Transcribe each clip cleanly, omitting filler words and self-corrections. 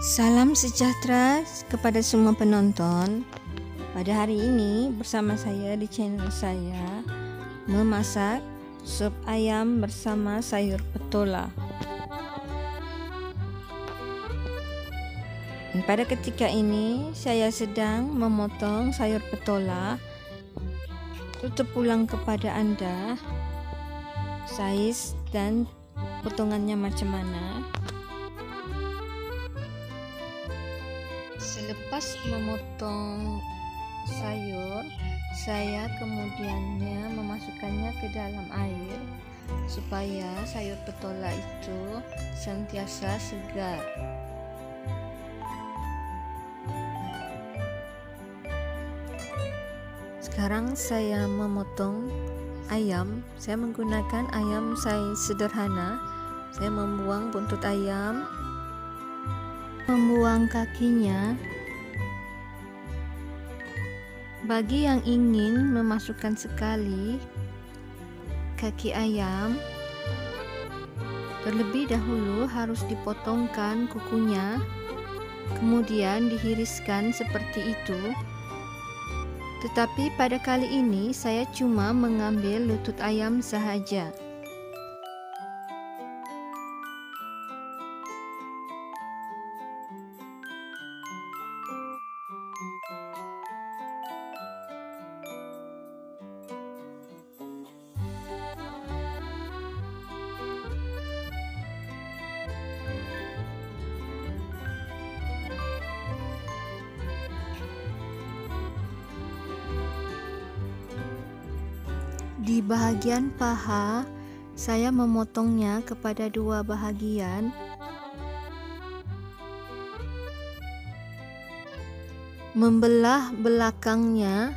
Salam sejahtera kepada semua penonton. Pada hari ini bersama saya di channel saya memasak sup ayam bersama sayur petola. Dan pada ketika ini saya sedang memotong sayur petola. Tutup pulang kepada Anda size dan potongannya macam mana. Selepas memotong sayur, saya kemudiannya memasukkannya ke dalam air supaya sayur petola itu sentiasa segar. Sekarang saya memotong ayam. Saya menggunakan ayam size sederhana. Saya membuang buntut ayam, membuang kakinya. Bagi yang ingin memasukkan sekali kaki ayam, terlebih dahulu harus dipotongkan kukunya, kemudian dihiriskan seperti itu. Tetapi pada kali ini saya cuma mengambil lutut ayam sahaja. Di bahagian paha, saya memotongnya kepada dua bahagian. Membelah belakangnya.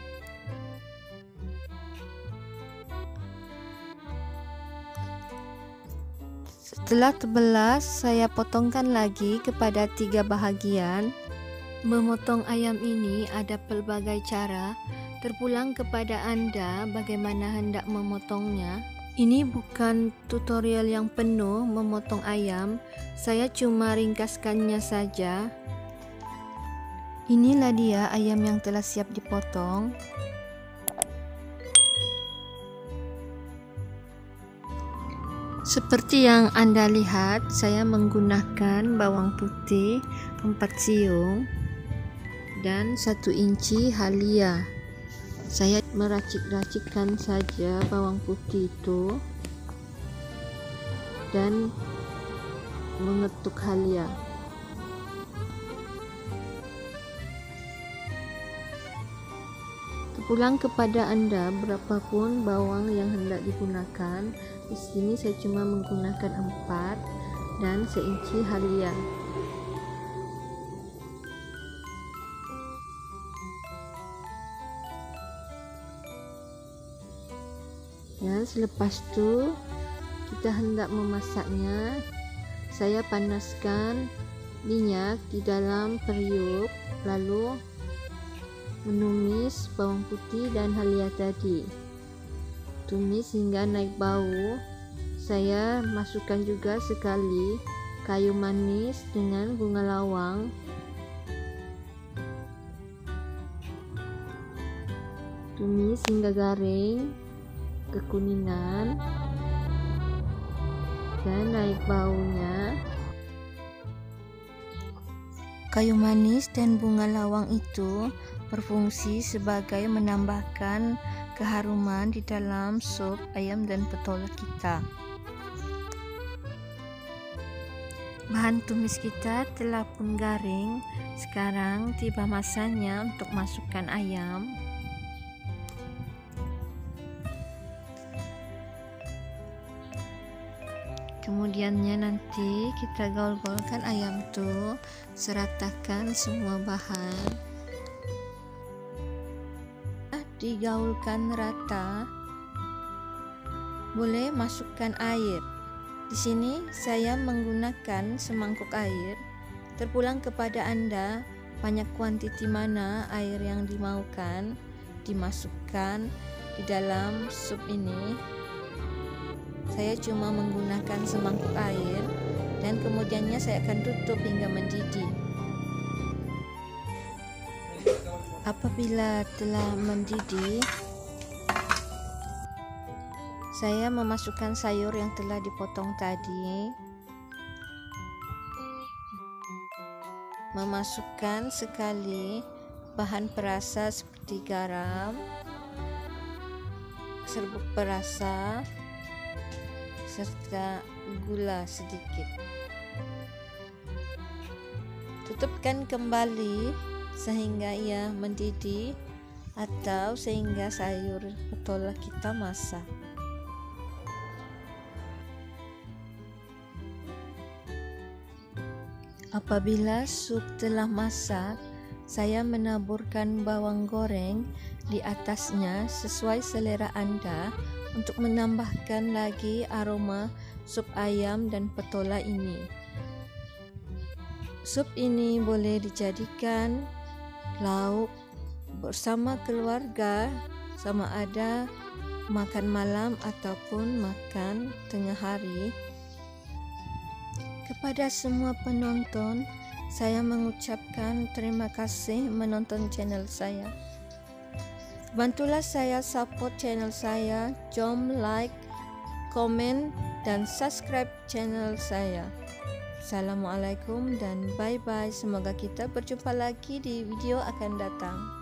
Setelah terbelah, saya potongkan lagi kepada tiga bahagian. Memotong ayam ini ada pelbagai cara. Terpulang kepada Anda bagaimana hendak memotongnya. Ini bukan tutorial yang penuh memotong ayam, saya cuma ringkaskannya saja. Inilah dia ayam yang telah siap dipotong. Seperti yang Anda lihat, saya menggunakan bawang putih 4 siung dan 1 inci halia. Saya meracik-racikkan saja bawang putih itu dan mengetuk halia. Terpulang kepada Anda berapapun bawang yang hendak digunakan. Di sini saya cuma menggunakan 4 dan 1 inci halia. Dan selepas itu kita hendak memasaknya. Saya panaskan minyak di dalam periuk, lalu menumis bawang putih dan halia tadi. Tumis hingga naik bau. Saya masukkan juga sekali kayu manis dengan bunga lawang. Tumis hingga garing, kekuningan dan naik baunya. Kayu manis dan bunga lawang itu berfungsi sebagai menambahkan keharuman di dalam sup ayam dan petola kita. Bahan tumis kita telah pun garing. Sekarang tiba masanya untuk masukkan ayam. Kemudiannya nanti kita gaul-gaulkan ayam tuh, seratakan semua bahan. Digaulkan rata, boleh masukkan air. Di sini saya menggunakan semangkuk air. Terpulang kepada Anda banyak kuantiti mana air yang dimaukan dimasukkan di dalam sup ini. Saya cuma menggunakan semangkuk air dan kemudiannya saya akan tutup hingga mendidih. Apabila telah mendidih, saya memasukkan sayur yang telah dipotong tadi, memasukkan sekali bahan perasa seperti garam, serbuk perasa, serta gula sedikit. Tutupkan kembali sehingga ia mendidih atau sehingga sayur petola kita masak. Apabila sup telah masak, saya menaburkan bawang goreng di atasnya sesuai selera Anda untuk menambahkan lagi aroma sup ayam dan petola ini. Sup ini boleh dijadikan lauk bersama keluarga, sama ada makan malam ataupun makan tengah hari. Kepada semua penonton, saya mengucapkan terima kasih menonton channel saya. Bantulah saya support channel saya, jom like, komen, dan subscribe channel saya. Assalamualaikum dan bye-bye. Semoga kita berjumpa lagi di video akan datang.